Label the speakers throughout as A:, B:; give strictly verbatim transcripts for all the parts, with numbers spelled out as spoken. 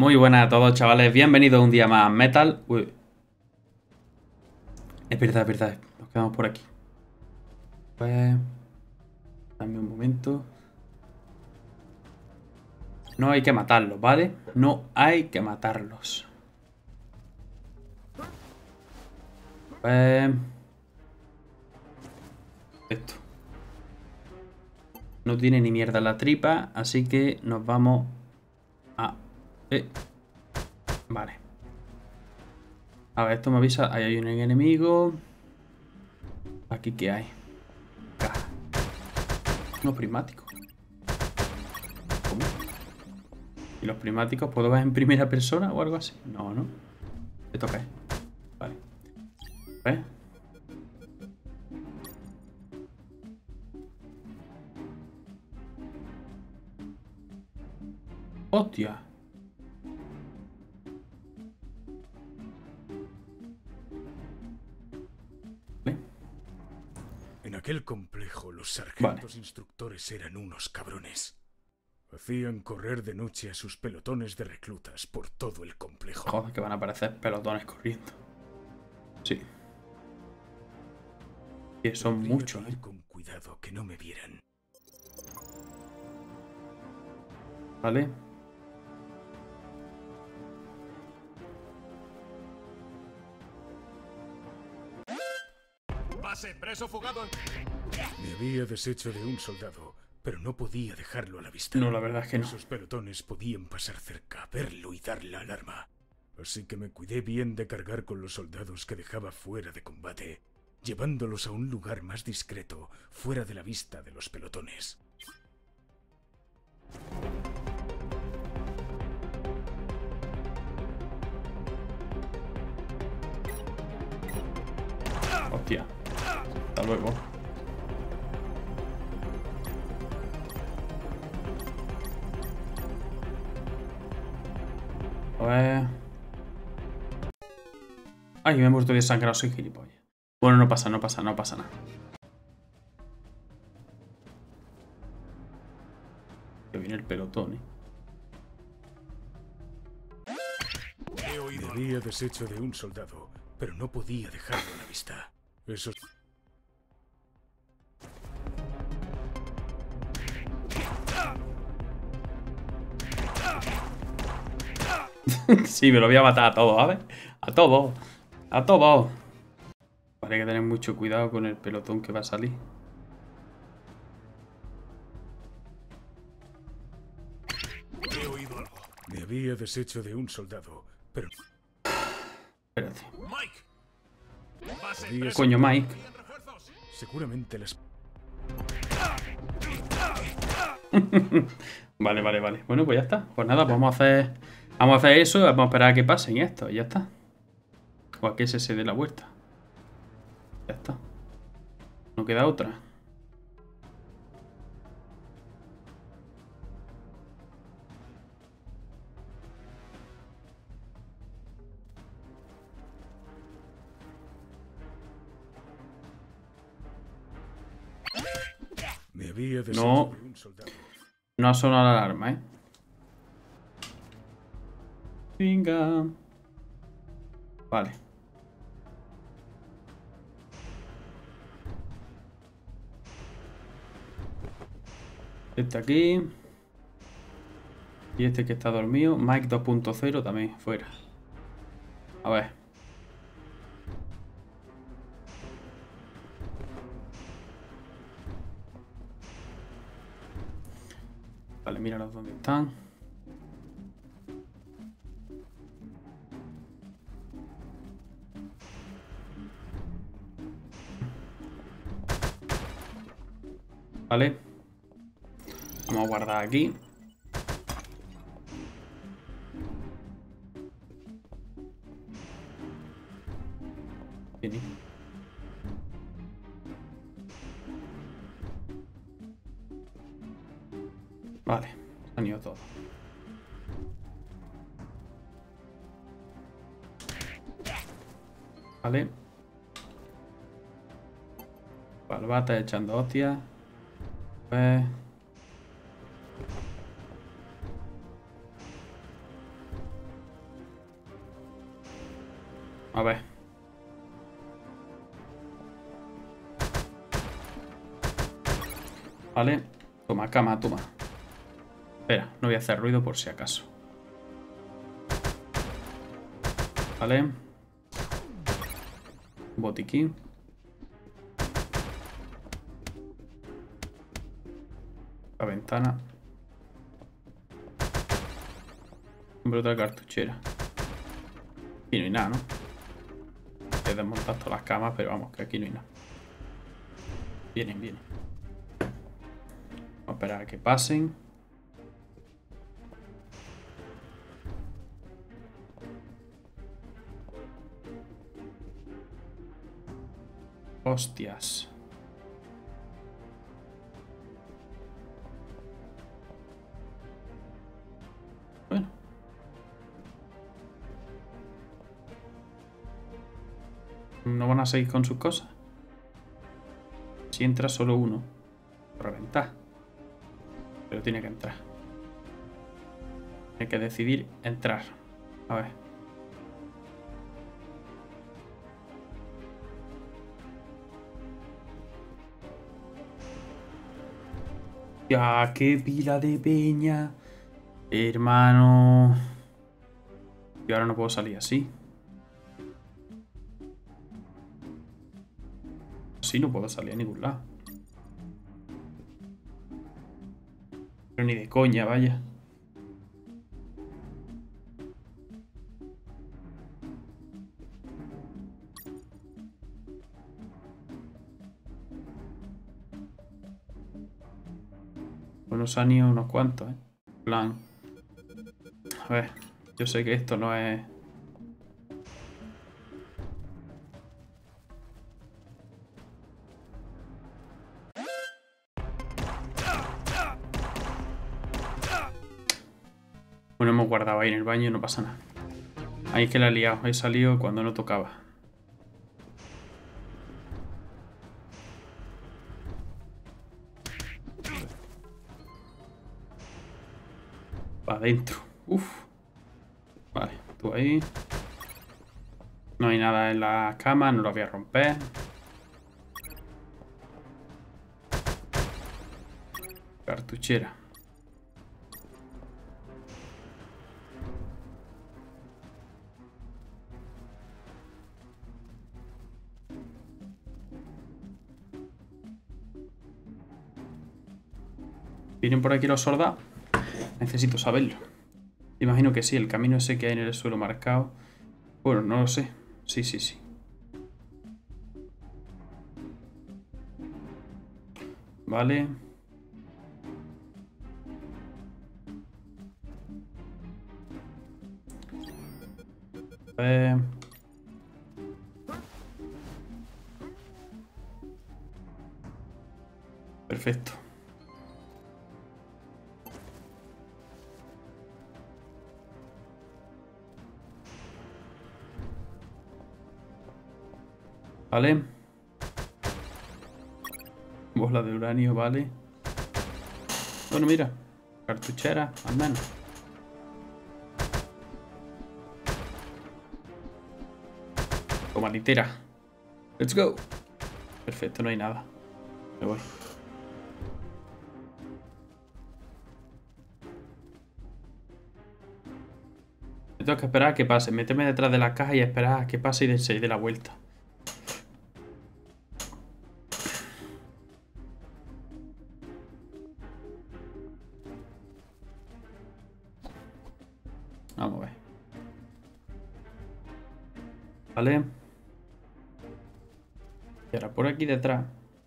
A: Muy buenas a todos, chavales. Bienvenidos un día más a Metal. Uy. Es verdad, es verdad. Nos quedamos por aquí. Pues... Dame un momento. No hay que matarlos, ¿vale? No hay que matarlos. Pues... Esto. No tiene ni mierda la tripa, así que nos vamos a... Eh. Vale. A ver, esto me avisa. Ahí hay un enemigo. ¿Aquí qué hay? Acá. Unos prismáticos. ¿Cómo? ¿Y los prismáticos puedo ver en primera persona o algo así? No, ¿no? Esto cae. Vale. ¿Ves? ¡Hostia! ¿Vale?
B: En aquel complejo los sargentos vale. instructores eran unos cabrones. Hacían correr de noche a sus pelotones de reclutas por todo el complejo.
A: Joder, que van a aparecer pelotones corriendo. Sí. Que son
B: Podría
A: muchos,
B: ir
A: ¿eh?
B: con cuidado que no me vieran.
A: Vale.
B: Pase, preso fugado. Me había deshecho de un soldado, pero no podía dejarlo a la vista.
A: No, la verdad es que no.
B: Esos pelotones podían pasar cerca, verlo y dar la alarma. Así que me cuidé bien de cargar con los soldados que dejaba fuera de combate, llevándolos a un lugar más discreto, fuera de la vista de los pelotones.
A: Hostia. Hasta luego. A ver... Ay, me he muerto de sangrado, soy gilipollas. Bueno, no pasa, no pasa, no pasa nada. Que viene el pelotón, eh.
B: Me había deshecho de un soldado, pero no podía dejarlo a la vista. Eso...
A: Sí, me lo voy a matar a todos, ¿sabes? A todos. A todos. Vale, hay que tener mucho cuidado con el pelotón que va a salir.
B: He oído algo. Me había deshecho de un soldado, pero...
A: Espérate.
B: Había...
A: Coño, Mike.
B: Seguramente las...
A: Vale, vale, vale. Bueno, pues ya está. Pues nada, vamos a hacer... Vamos a hacer eso y vamos a esperar a que pasen esto. Y ya está. O a que ese se dé la vuelta. Ya está. No queda otra.
B: Me había deshecho
A: No.
B: de un soldado.
A: No ha sonado la alarma, ¿eh? Venga. Vale. Este aquí. Y este que está dormido. Mike dos punto cero también, fuera. A ver. Vale, míralos dónde están. Vale. Vamos a guardar aquí. Bien. Vale, se han ido todos. Vale. Balbata echando hostias. Pues... A ver. Vale. Toma, cama, toma. Espera, no voy a hacer ruido por si acaso. Vale. Botiquín. La ventana. Hombre, otra cartuchera. Aquí no hay nada, ¿no? He desmontado todas las camas, pero vamos, que aquí no hay nada. Vienen, vienen. Vamos a esperar a que pasen. Hostias. Bueno. ¿No van a seguir con sus cosas? Si entra solo uno. Reventar. Pero tiene que entrar. Tiene que decidir entrar. A ver. Ya, qué pila de peña. Hermano. Y ahora no puedo salir así. Así no puedo salir a ningún lado. Pero ni de coña, vaya. Unos han ido unos cuantos, ¿eh? Plan. A ver, yo sé que esto no es... Bueno, hemos guardado ahí en el baño y no pasa nada. Ahí es que la he liado. He salido cuando no tocaba. Para adentro. Uf. Vale, tú ahí. No hay nada en la cama, no lo voy a romper. Cartuchera. ¿Vienen por aquí los soldados? Necesito saberlo. Imagino que sí, el camino ese que hay en el suelo marcado. Bueno, no lo sé. Sí, sí, sí. Vale. Eh... Perfecto. Vale. Bola de uranio, vale. Bueno, mira. Cartuchera, al menos. Toma litera. Let's go. Perfecto, no hay nada. Me voy. Me tengo que esperar a que pase. Meterme detrás de la caja y esperar a que pase y de seis de la vuelta. Vamos a ver. Vale. Y ahora por aquí detrás.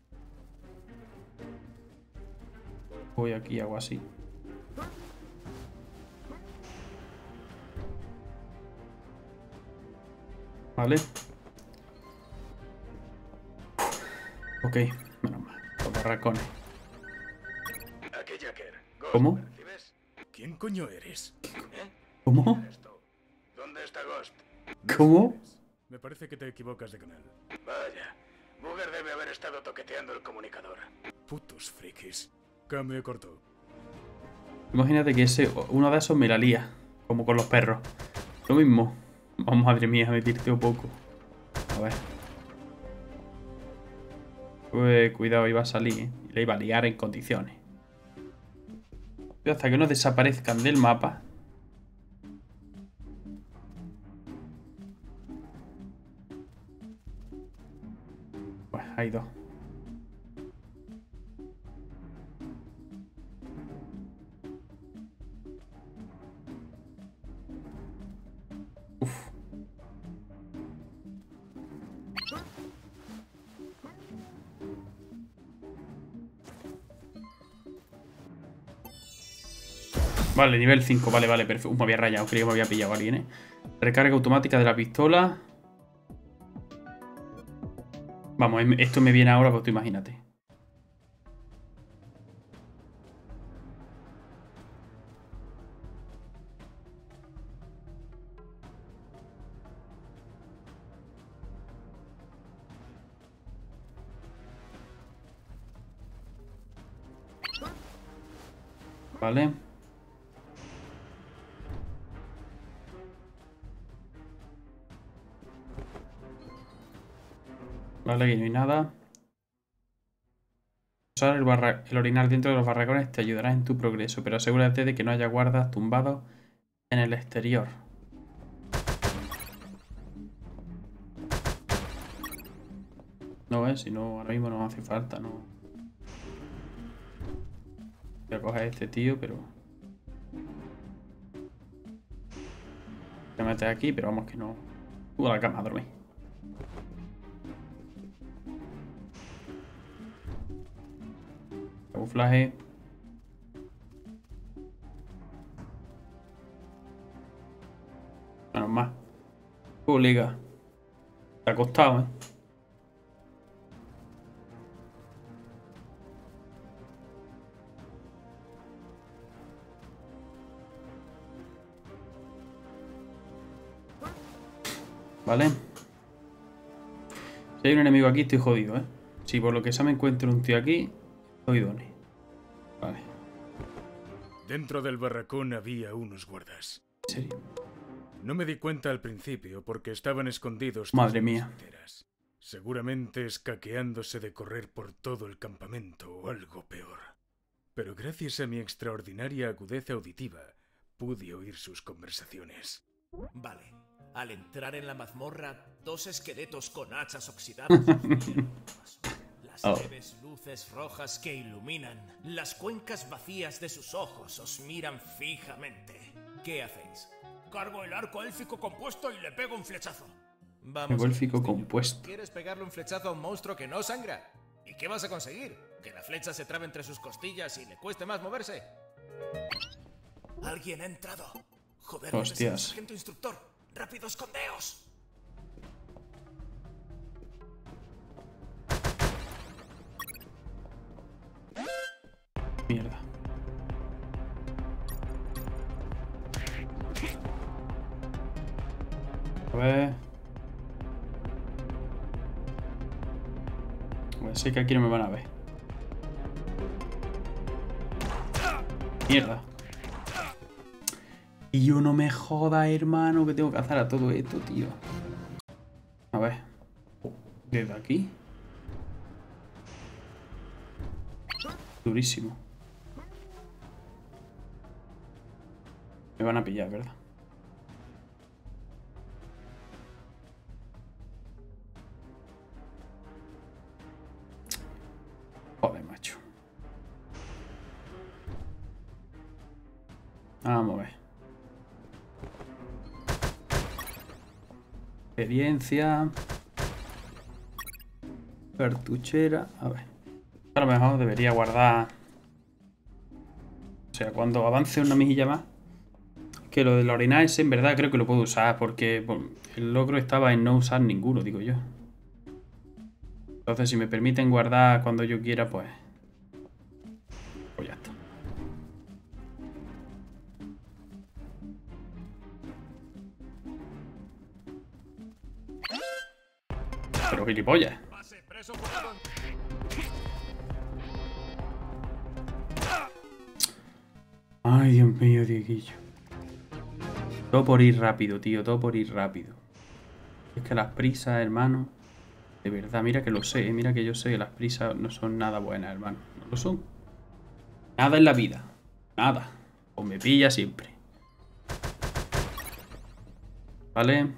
A: Voy aquí y hago así. Vale. Ok, menos mal. Los barracones. ¿Cómo?
B: ¿Quién coño eres?
C: ¿Eh?
A: ¿Cómo?
C: ¿Dónde está Ghost?
A: ¿Cómo?
B: Me parece que te equivocas de canal.
C: Vaya, Booger debe haber estado toqueteando el comunicador.
B: Putos frikis. Cambio corto.
A: Imagínate que ese, uno de esos me la lía. Como con los perros. Lo mismo. Oh, madre mía, me tirteo poco. Pues cuidado, iba a salir, ¿eh? Y le iba a liar en condiciones. Hasta que no desaparezcan del mapa. Pues hay dos. Uf. Vale, nivel cinco, vale, vale, perfecto. Uh, me había rayado, creía que me había pillado a alguien, ¿eh? Recarga automática de la pistola. Vamos, esto me viene ahora, pues tú imagínate. Vale. Vale, aquí no hay nada. Usar el, barra el orinar dentro de los barracones te ayudará en tu progreso, pero asegúrate de que no haya guardas tumbados en el exterior. No, eh, si no, ahora mismo no hace falta, no. Voy a coger a este tío, pero... Voy a meter aquí, pero vamos que no... Tú a la cama a dormir. Camuflaje. Menos más. Uh, liga. Te ha costado, ¿eh? Vale. Si hay un enemigo aquí, estoy jodido, ¿eh? Si por lo que sea me encuentro un tío aquí, estoy done. Vale.
B: Dentro del barracón había unos guardas.
A: ¿En serio?
B: No me di cuenta al principio porque estaban escondidos.
A: Madre mía.
B: Enteras. Seguramente escaqueándose de correr por todo el campamento o algo peor. Pero gracias a mi extraordinaria agudeza auditiva, pude oír sus conversaciones.
D: Vale. Al entrar en la mazmorra, dos esqueletos con hachas oxidadas las
A: oh.
D: leves luces rojas que iluminan, las cuencas vacías de sus ojos os miran fijamente. ¿Qué hacéis? Cargo el arco élfico compuesto y le pego un flechazo. Vamos.
A: Arco élfico compuesto.
D: ¿Quieres pegarle un flechazo a un monstruo que no sangra? ¿Y qué vas a conseguir? ¿Que la flecha se trabe entre sus costillas y le cueste más moverse? Alguien ha entrado. Joder,
A: hostias.
D: Sargento instructor. ¡Rápido, escondeos!
A: Mierda. A ver. Pues sé que aquí no me van a ver. Mierda. Tío, no me joda, hermano, que tengo que hacer a todo esto, tío. A ver. Desde aquí. Durísimo. Me van a pillar, ¿verdad? Joder, macho. Vamos a ver. Experiencia. Cartuchera. A ver. A lo mejor debería guardar. O sea, cuando avance una mejilla más. Que lo del orinar ese en verdad creo que lo puedo usar. Porque bueno, el logro estaba en no usar ninguno, digo yo. Entonces si me permiten guardar cuando yo quiera, pues... Pues ya está. Pero gilipollas. Ay, Dios mío, Dieguillo. Todo por ir rápido, tío. Todo por ir rápido. Es que las prisas, hermano. De verdad, mira que lo sé, mira que yo sé que las prisas no son nada buenas, hermano. No lo son. Nada en la vida. Nada. O me pilla siempre. Vale.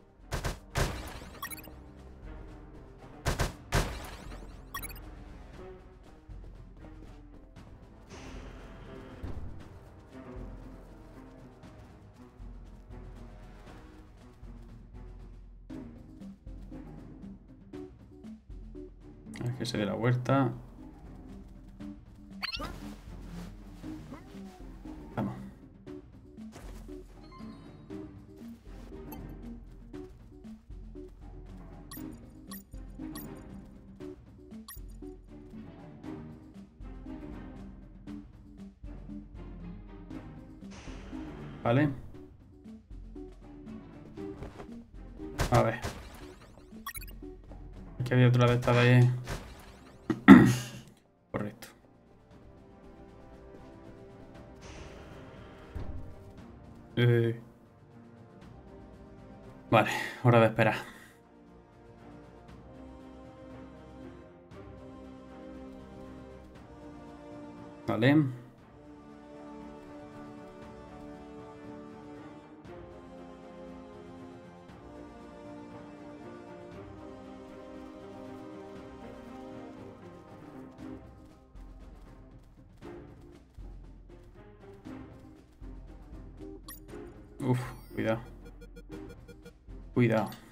A: A ver que se dé la vuelta. Vamos. Vale. A ver. Aquí había otra de estas de... Correcto. Eh... Vale, hora de esperar. Vale. Uf, cuidado. Cuidado.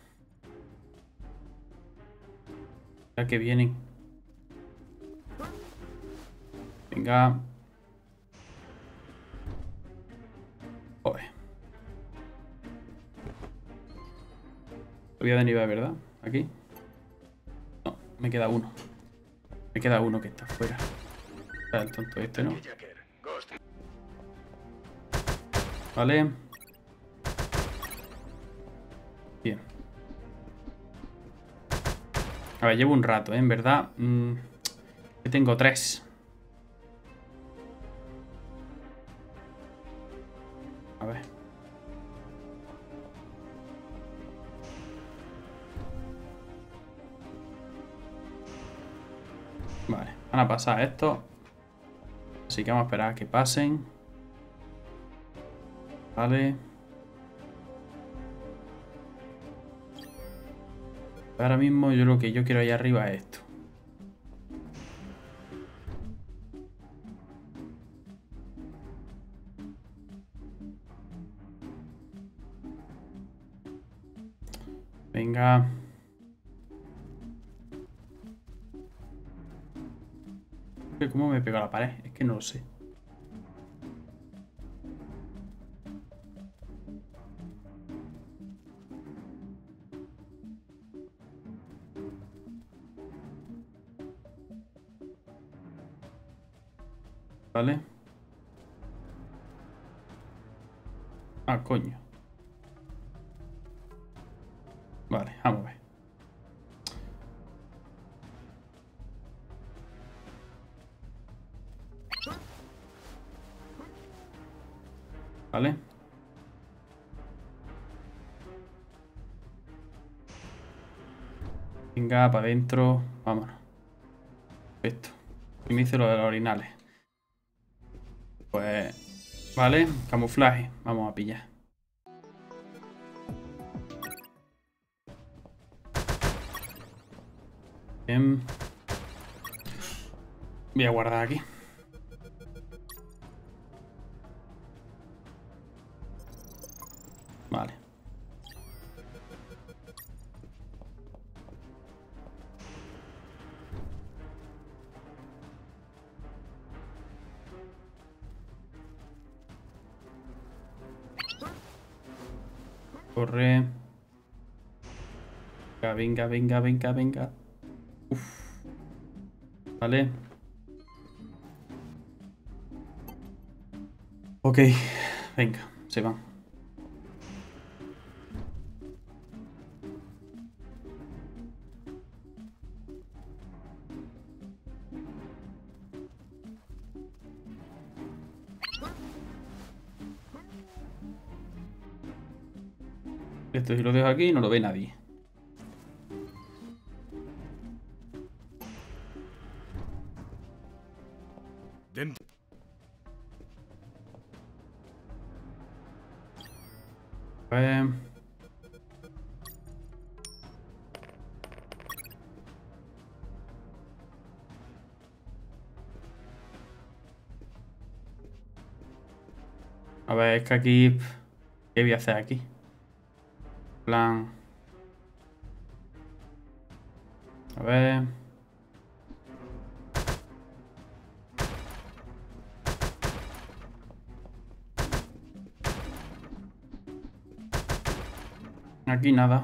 A: Ya que vienen. Venga. Joder. Subida de nivel, ¿verdad? Aquí. No, me queda uno. Me queda uno que está fuera. Está el tonto este, ¿no? Vale. Bien. A ver, llevo un rato, ¿eh? En verdad. Mmm, que tengo tres. A ver. Vale, van a pasar esto. Así que vamos a esperar a que pasen. Vale. Ahora mismo yo lo que yo quiero allá arriba es esto. Venga. ¿Cómo me pega la pared? Es que no lo sé. Vale. Ah, coño. Vale, vamos a ver. Vale. Venga, para adentro. Vámonos. Perfecto. Y me hice lo de los orinales. Pues... Vale, camuflaje. Vamos a pillar. Bien. Voy a guardar aquí. Vale. Corre. Venga, venga, venga, venga, venga. Uf. Vale. Ok. Venga, se van. Esto si lo dejo aquí no lo ve nadie. A ver. A ver, es que aquí... ¿Qué voy a hacer aquí? Plan... A ver... Aquí nada.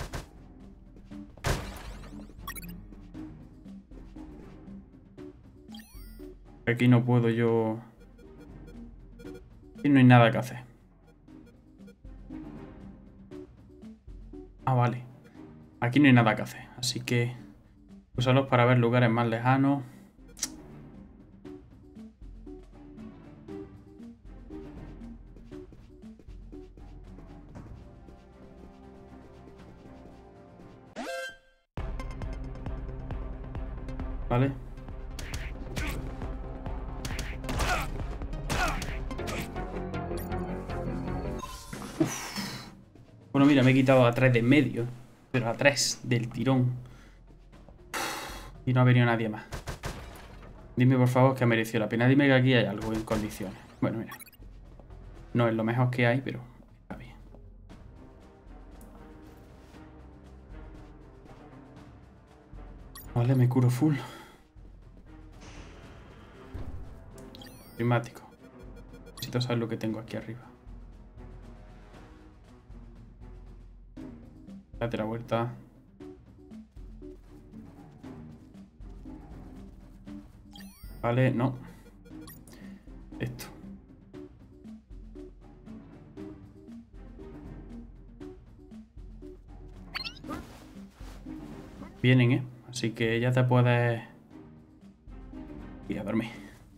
A: Aquí no puedo yo... Aquí no hay nada que hacer. Ah, vale. Aquí no hay nada que hacer. Así que... Usarlos para ver lugares más lejanos. Vale. Uf. Bueno, mira, me he quitado a tres de en medio. Pero a tres del tirón. Y no ha venido nadie más. Dime por favor que ha merecido la pena. Dime que aquí hay algo en condiciones. Bueno, mira. No es lo mejor que hay, pero está bien. Vale, me curo full. Climático. Necesito saber lo que tengo aquí arriba. Date la vuelta. Vale, no. Esto. Vienen, ¿eh? Así que ya te puedes ir a dormir.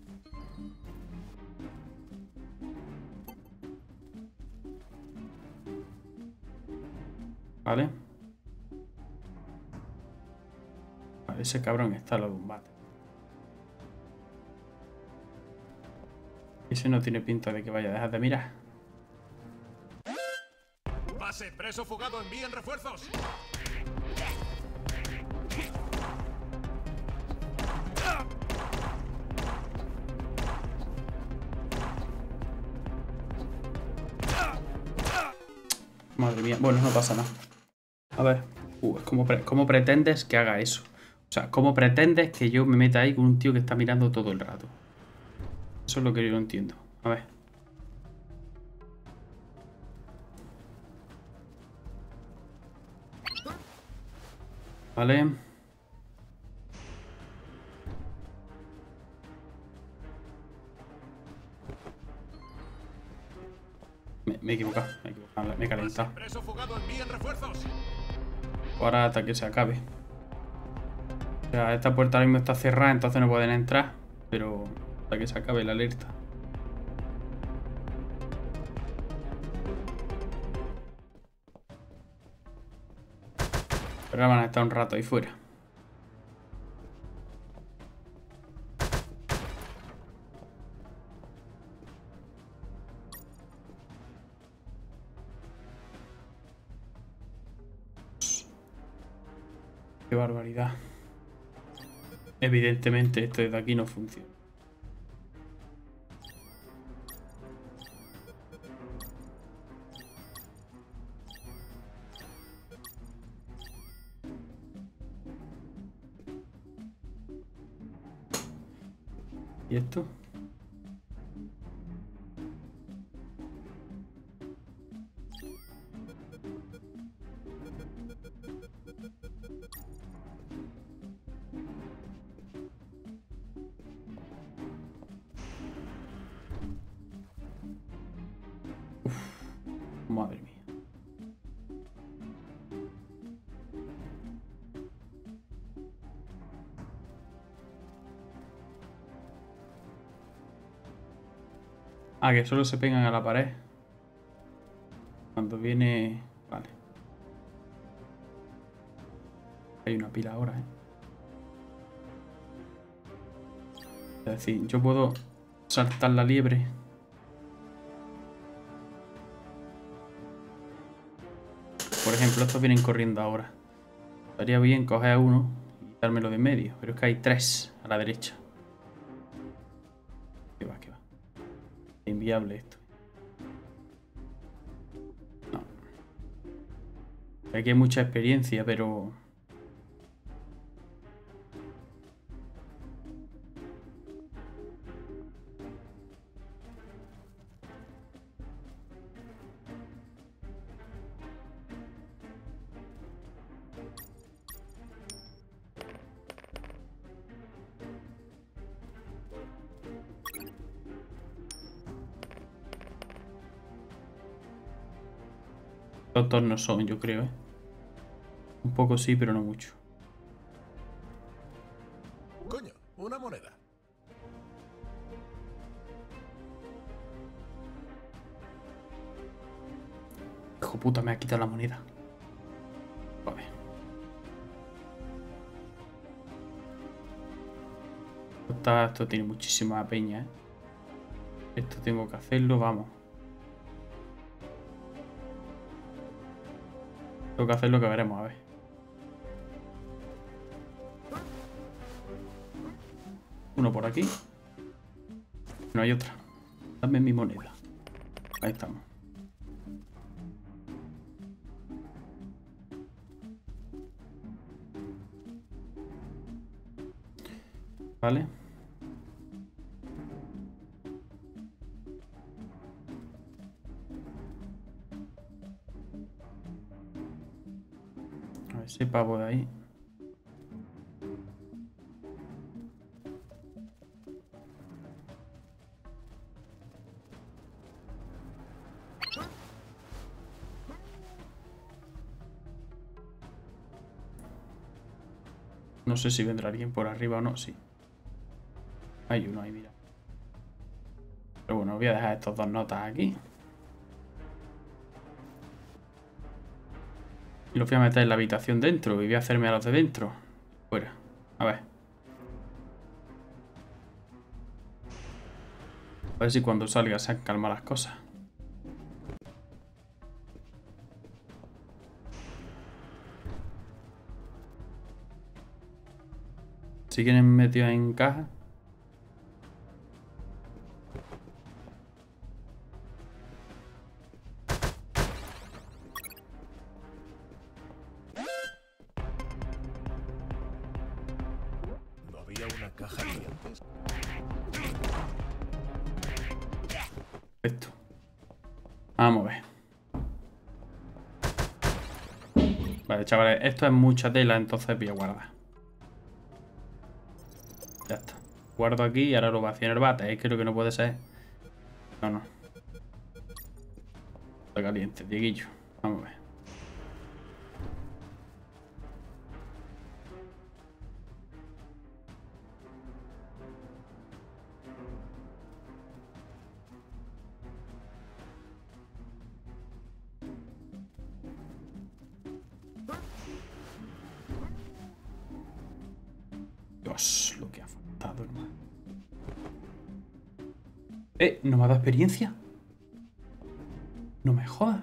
A: Vale. Vale, ese cabrón está a lo de un bate. Ese no tiene pinta de que vaya a dejar de mirar.
D: Base, preso fugado, envíen refuerzos.
A: Madre mía. Bueno, no pasa nada. A ver. Uh, ¿cómo, pre ¿Cómo pretendes que haga eso? O sea, ¿cómo pretendes que yo me meta ahí con un tío que está mirando todo el rato? Eso es lo que yo no entiendo. A ver. Vale. Me, me he equivocado. Me he equivocado. Me he calentado.
D: Preso fugado, envíen refuerzos.
A: Ahora hasta que se acabe. O sea, esta puerta ahora mismo está cerrada, entonces no pueden entrar. Pero hasta que se acabe la alerta. Pero ahora van a estar un rato ahí fuera. Qué barbaridad. Evidentemente esto desde aquí no funciona. ¿Y esto? Uf, madre mía. Ah, que solo se pegan a la pared. Cuando viene... Vale. Hay una pila ahora, ¿eh? Es decir, yo puedo saltar la liebre. Por ejemplo, estos vienen corriendo ahora. Estaría bien coger a uno y dármelo de en medio. Pero es que hay tres a la derecha. ¿Qué va, qué va? Es inviable esto. No. Aquí hay mucha experiencia, pero... Tontos no son, yo creo, ¿eh? Un poco sí, pero no mucho.
D: Coño, una moneda.
A: Hijo puta, me ha quitado la moneda. Vale. Esto, esto tiene muchísima peña, ¿eh? Esto tengo que hacerlo, vamos. Tengo que hacer lo que veremos, a ver. Uno por aquí. No hay otra. Dame mi moneda. Ahí estamos. Vale. A ver, ese pavo de ahí. No sé si vendrá alguien por arriba o no, sí. Hay uno ahí, mira. Pero bueno, voy a dejar estos dos notas aquí. Y los voy a meter en la habitación dentro. Y voy a hacerme a los de dentro. Fuera. A ver. A ver si cuando salga se han calmado las cosas. Siguen metidos en caja.
D: ¿No había una caja aquí antes?
A: Esto. Vamos a ver. Vale, chavales, esto es mucha tela, entonces voy a guardar. Ya está. Guardo aquí y ahora lo vacío en el bate. Es que lo que no puede ser. No, no. Está caliente, Dieguillo. Vamos a ver. Dios, lo que ha faltado, hermano. Eh, ¿no me ha dado experiencia? No me jodas.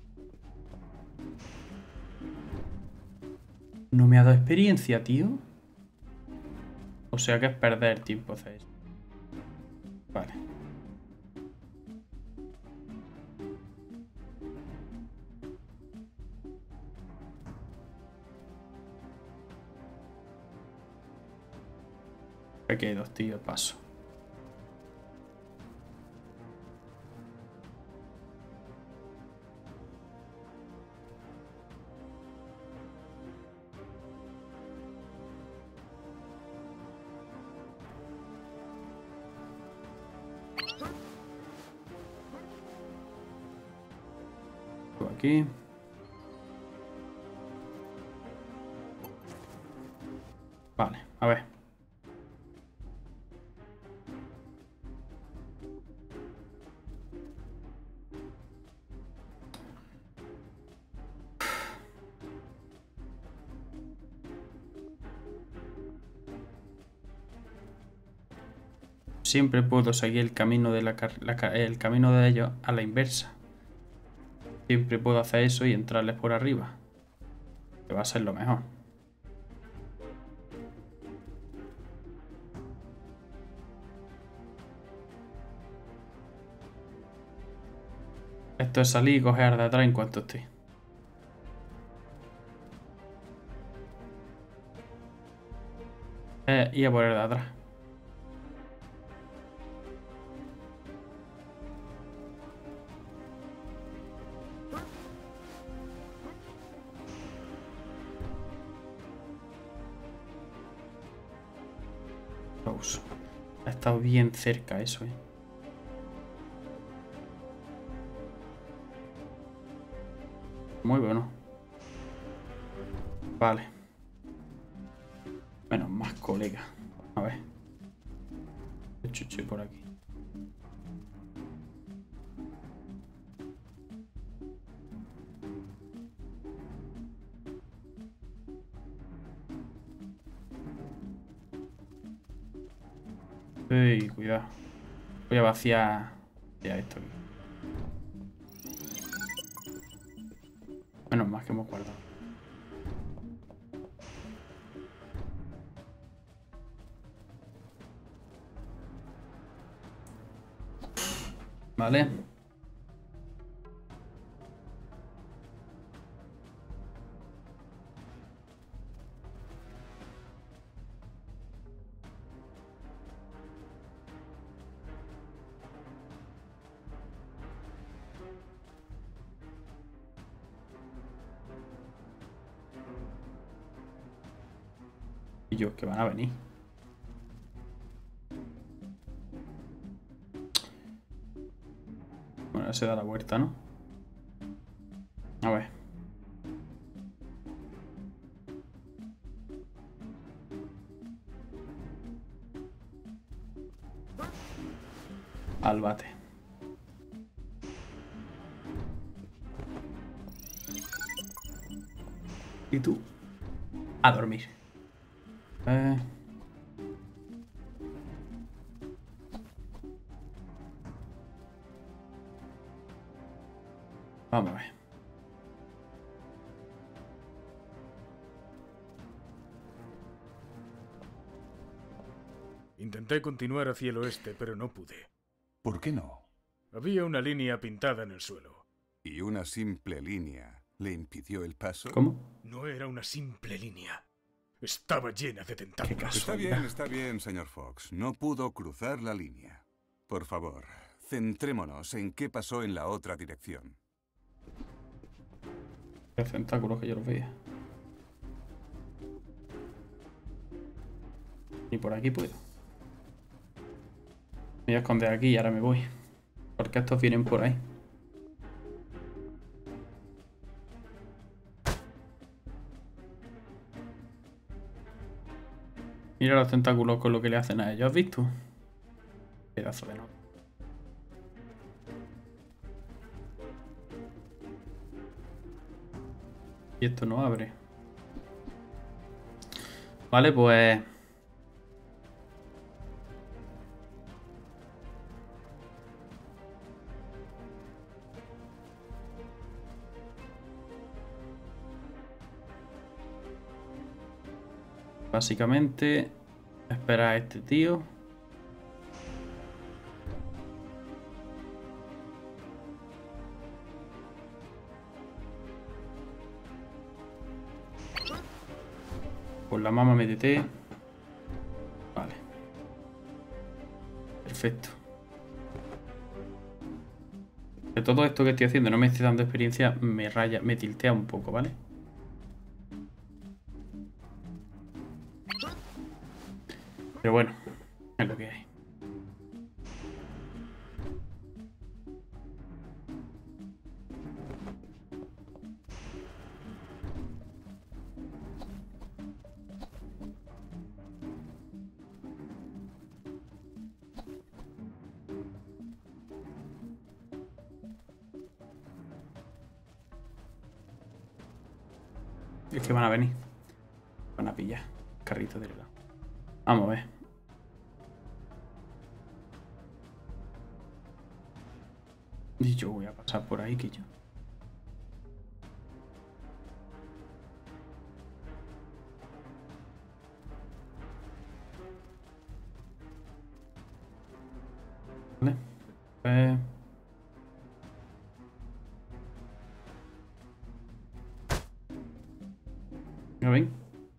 A: No me ha dado experiencia, tío. O sea que es perder tiempo hacer eso. Vale. Aquí hay dos, tío, paso. Aquí. Vale, a ver. Siempre puedo seguir el camino de la, la el camino de ellos a la inversa. Siempre puedo hacer eso y entrarles por arriba. Que va a ser lo mejor. Esto es salir y coger de atrás en cuanto esté. Eh, y a poner de atrás. Close. Ha estado bien cerca eso, eh. Muy bueno. Vale. Menos más, colega. A ver. Chuche por aquí. Ey, cuidado. Voy a vaciar ya esto aquí. Menos más que hemos guardado. Vale. Y yo, que van a venir. Bueno, se da la vuelta, ¿no? A ver. Al bate. Y tú a dormir. Eh... Vamos a ver.
B: Intenté continuar hacia el oeste, pero no pude.
E: ¿Por qué no?
B: Había una línea pintada en el suelo.
E: ¿Y una simple línea le impidió el paso?
A: ¿Cómo?
B: No era una simple línea. Estaba llena de
A: Qué
B: tentáculos.
A: caso.
E: Está bien, está bien, señor Fox. No pudo cruzar la línea. Por favor, centrémonos en qué pasó en la otra dirección.
A: Qué tentáculos que yo los veía. Y por aquí puedo. Me voy a esconder aquí y ahora me voy. Porque estos vienen por ahí. Mira los tentáculos con lo que le hacen a ellos, ¿has visto? Pedazo de no. Y esto no abre. Vale, pues... Básicamente, espera a este tío. Por la mama métete. Vale. Perfecto. De todo esto que estoy haciendo no me estoy dando experiencia, me raya, me tiltea un poco, ¿vale? Pero bueno, es lo que hay. Es que van a venir. Van a pillar. Carrito de helado. Vamos a ver. Y yo voy a pasar por ahí, que yo. Pues... ¿Ya ven?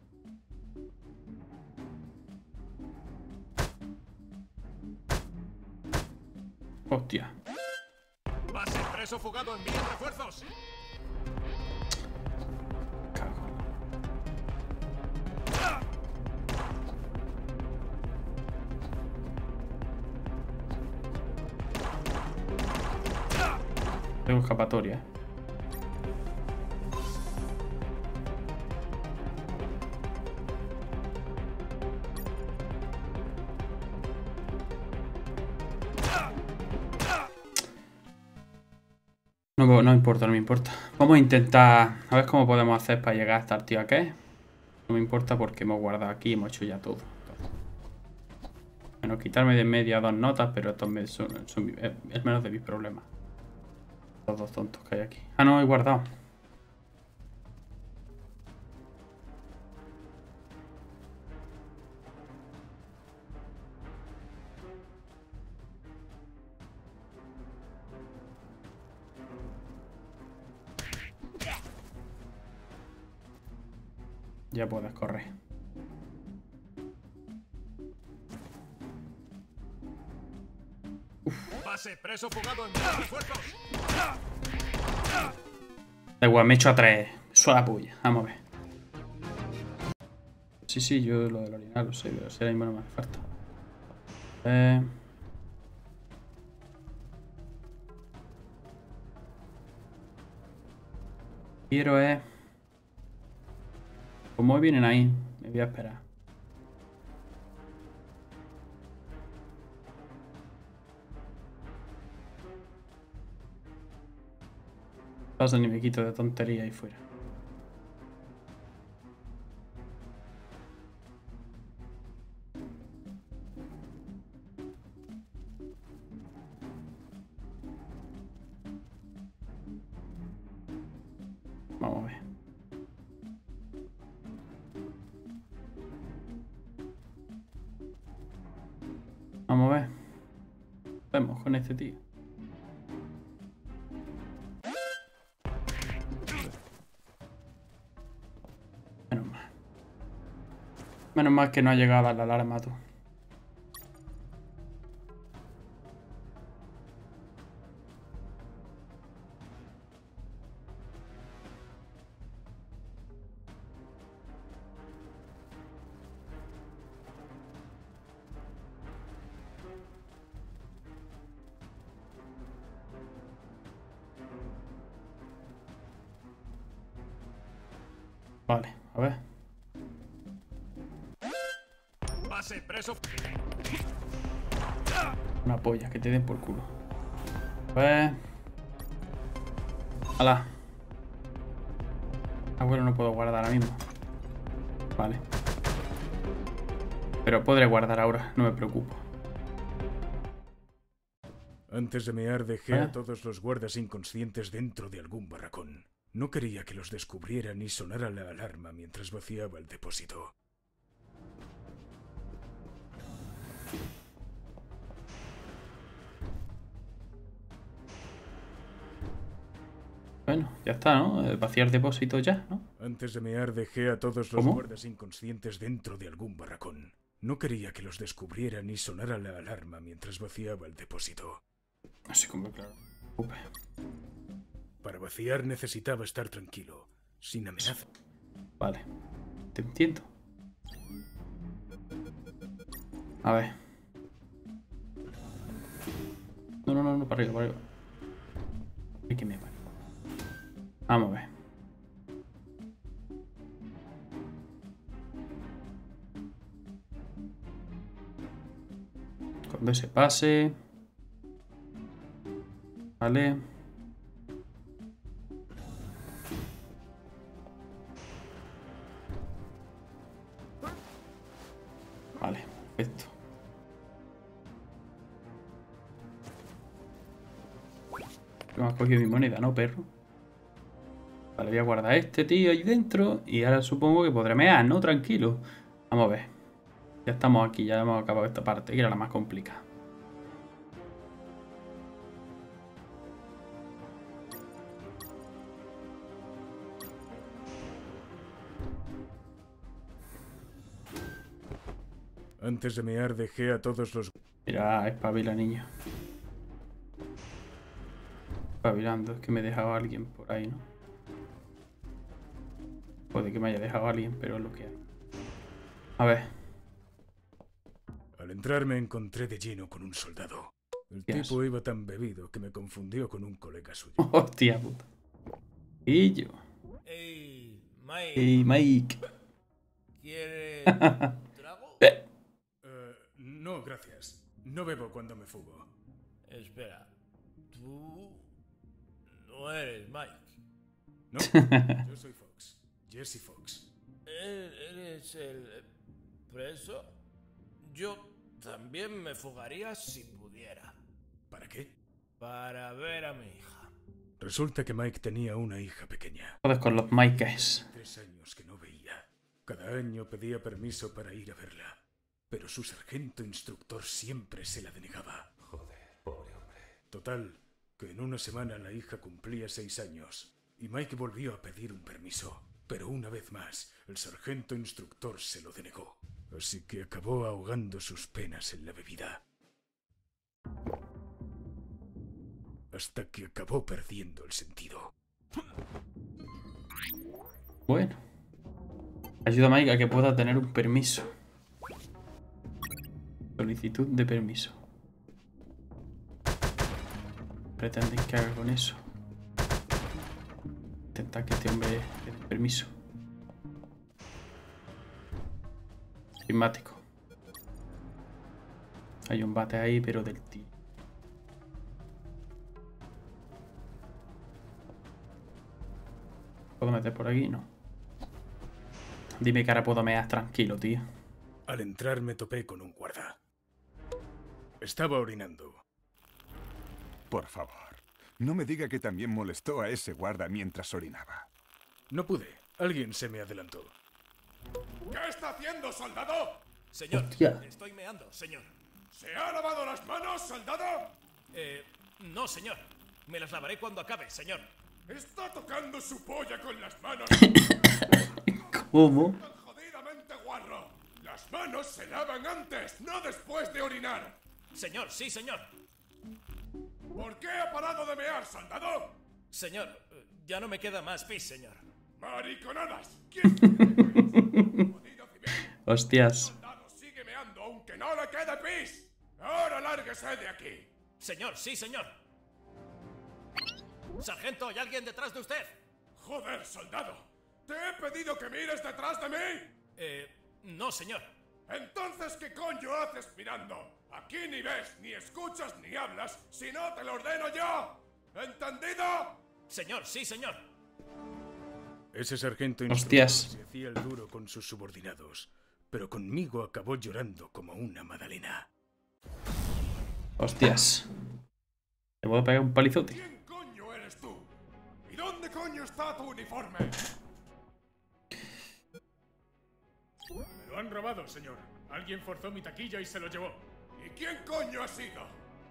A: Hostia.
D: Base preso fugado, envíen refuerzos.
A: Cago. Tengo escapatoria, ¿eh? No, no importa, no me importa. Vamos a intentar a ver cómo podemos hacer para llegar hasta el tío aquel. No me importa porque hemos guardado aquí y hemos hecho ya todo. Bueno, quitarme de en medio dos notas, pero estos me son, son, es, es menos de mis problemas. Los dos tontos que hay aquí. Ah, no, he guardado. Ya puedes correr.
D: Base preso fugado, envíen refuerzos.
A: Da igual, me echo a tres. Suela puya. Vamos a ver. Sí, sí, yo lo del original lo sé, pero si ahora mismo no me hace falta. Eh... Quiero es... ¿Cómo vienen ahí? Me voy a esperar. Pasa ni me quito de tontería ahí fuera. Vamos a ver. Vamos a ver. Vemos con este tío. Menos mal. Menos mal que no ha llegado a dar la alarma, tú. Vale, a ver.
D: Base preso.
A: Una polla, que te den por culo. A ver. ¡Hala! Ah, bueno, no puedo guardar ahora mismo. Vale. Pero podré guardar ahora, no me preocupo.
B: Antes de mear dejé
A: ¿Eh?
B: a todos los guardas inconscientes dentro de algún barracón. No quería que los descubrieran ni sonara la alarma mientras vaciaba el depósito.
A: Bueno, ya está, ¿no? Eh, Vaciar depósito ya, ¿no?
B: Antes de mear dejé a todos los
A: ¿Cómo?
B: guardas inconscientes dentro de algún barracón. No quería que los descubrieran ni sonara la alarma mientras vaciaba el depósito.
A: Así como claro. Upe.
B: Para vaciar necesitaba estar tranquilo, sin amenaza.
A: Vale. Te entiendo. A ver. No, no, no, no, para arriba, para arriba. Ay, que me pare. Vamos a ver. Cuando se pase. Vale. Vale, perfecto. Me has cogido mi moneda, ¿no, perro? Vale, voy a guardar este tío ahí dentro. Y ahora supongo que podré mear, ¿no? Tranquilo. Vamos a ver. Ya estamos aquí, ya hemos acabado esta parte, que era la más complicada.
B: Antes de mear dejé a todos los...
A: Mira, espabila, niño. Espabilando, es que me he dejado a alguien por ahí, ¿no? Puede que me haya dejado a alguien, pero es lo que hay. A ver.
B: Al entrar me encontré de lleno con un soldado. El
A: Yes.
B: tipo iba tan bebido que me confundió con un colega suyo.
A: Hostia puta. Y yo.
D: Ey, Mike,
A: Hey, Mike.
D: ¿quieres trago?
A: Eh,
B: Eh, no, gracias. No bebo cuando me fugo.
D: Espera, tú no eres Mike.
B: No, yo soy Fox. Jesse Fox.
D: ¿E- ¿Eres el preso? Yo también me fugaría si pudiera.
B: ¿Para qué?
D: Para ver a mi hija.
B: Resulta que Mike tenía una hija pequeña.
A: Joder con los Mikes.
B: Tres años que no veía. Cada año pedía permiso para ir a verla. Pero su sargento instructor siempre se la denegaba.
C: Joder, pobre hombre.
B: Total, que en una semana la hija cumplía seis años. Y Mike volvió a pedir un permiso. Pero una vez más, el sargento instructor se lo denegó. Así que acabó ahogando sus penas en la bebida. Hasta que acabó perdiendo el sentido.
A: Bueno. Ayuda a Mike a que pueda tener un permiso. Solicitud de permiso. Pretenden que haga con eso. Intentar que este hombre le dé permiso. Climático. Hay un bate ahí, pero del tío. ¿Puedo meter por aquí? No. Dime que ahora puedo mear tranquilo, tío.
B: Al entrar me topé con un guarda. Estaba orinando.
E: Por favor, no me diga que también molestó a ese guarda mientras orinaba.
B: No pude. Alguien se me adelantó.
C: ¿Qué está haciendo, soldado?
D: Señor,
A: Hostia.
D: estoy meando, señor.
C: ¿Se ha lavado las manos, soldado?
D: Eh, no, señor. Me las lavaré cuando acabe, señor.
C: Está tocando su polla con las manos.
A: ¿Cómo?
C: Tan jodidamente guarro. Las manos se lavan antes, no después de orinar.
D: Señor, sí, señor.
C: ¿Por qué ha parado de mear, soldado?
D: Señor, eh, ya no me queda más pis, señor.
C: Mariconadas. ¿Quién jodido civil?
A: Hostias.
C: Soldado sigue meando aunque no le quede pis. Ahora lárguese de aquí.
D: Señor, sí, señor. Sargento, ¿hay alguien detrás de usted?
C: Joder, soldado. ¿Te he pedido que mires detrás de mí?
D: Eh, no, señor.
C: Entonces, ¿qué coño haces mirando? Aquí ni ves, ni escuchas, ni hablas, si no te lo ordeno yo. ¿Entendido?
D: Señor, sí, señor.
B: Ese sargento
A: Hostias.
B: instructor se hacía el duro con sus subordinados, pero conmigo acabó llorando como una magdalena.
A: Hostias. ¿Te puedo pegar un palizote?
C: ¿Quién coño eres tú? ¿Y dónde coño está tu uniforme?
B: Me lo han robado, señor. Alguien forzó mi taquilla y se lo llevó.
C: ¿Y quién coño ha sido?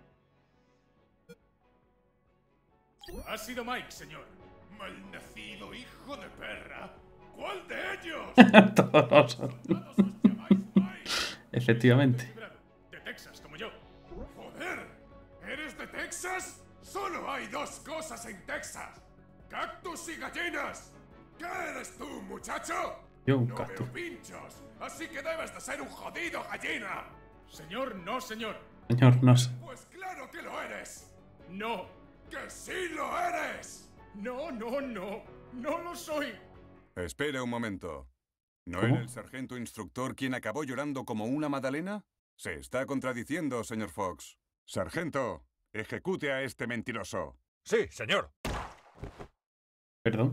B: Ha sido Mike, señor.
C: Malnacido hijo de perra. ¿Cuál de ellos?
A: Todos los son.
C: Todos os llamáis Mike.
A: Efectivamente.
B: De Texas, como yo.
C: Joder, ¿eres de Texas? Solo hay dos cosas en Texas. Cactus y gallinas. ¿Qué eres tú, muchacho?
A: Yo un
C: No
A: cactus.
C: veo pinchos, así que debes de ser un jodido gallina.
B: Señor, no, señor.
A: Señor, no sé.
C: Pues claro que lo eres.
B: No.
C: ¡Que sí lo eres!
B: No, no, no. No lo soy.
E: Espera un momento. ¿No
A: ¿Cómo?
E: era el sargento instructor quien acabó llorando como una magdalena? Se está contradiciendo, señor Fox. Sargento, ejecute a este mentiroso.
C: Sí, señor.
A: Perdón.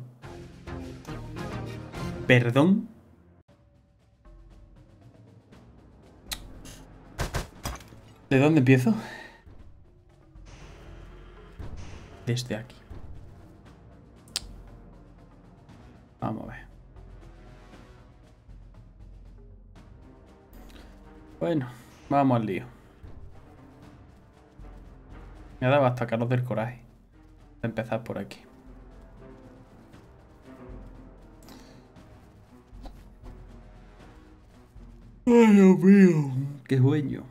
A: Perdón. ¿De dónde empiezo? Desde aquí. Vamos a ver. Bueno, vamos al lío. Me ha dado hasta calor del coraje de empezar por aquí. Ay, Dios mío. Qué sueño.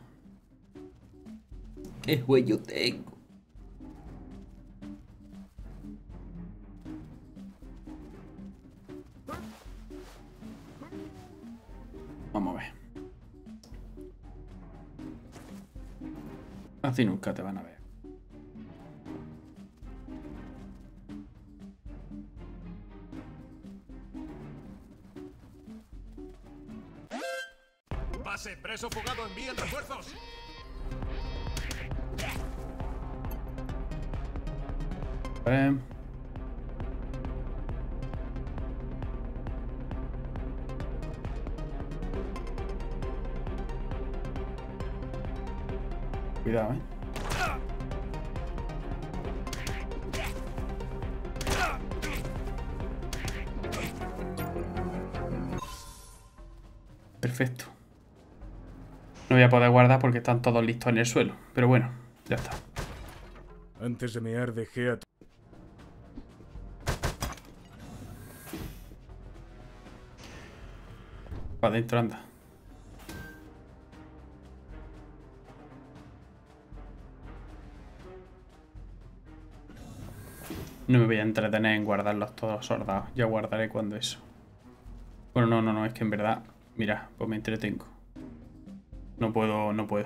A: Qué sueño tengo. Vamos a ver. Así nunca te van a ver.
D: Base, preso fugado, envíen refuerzos.
A: Eh. Cuidado, eh. Perfecto. No voy a poder guardar porque están todos listos en el suelo. Pero bueno, ya está.
B: Antes de mear dejé a...
A: Para adentro, anda. No me voy a entretener en guardarlos todos soldados. Ya guardaré cuando eso. Bueno, no, no, no. Es que en verdad... Mira, pues me entretengo. No puedo, no puedo.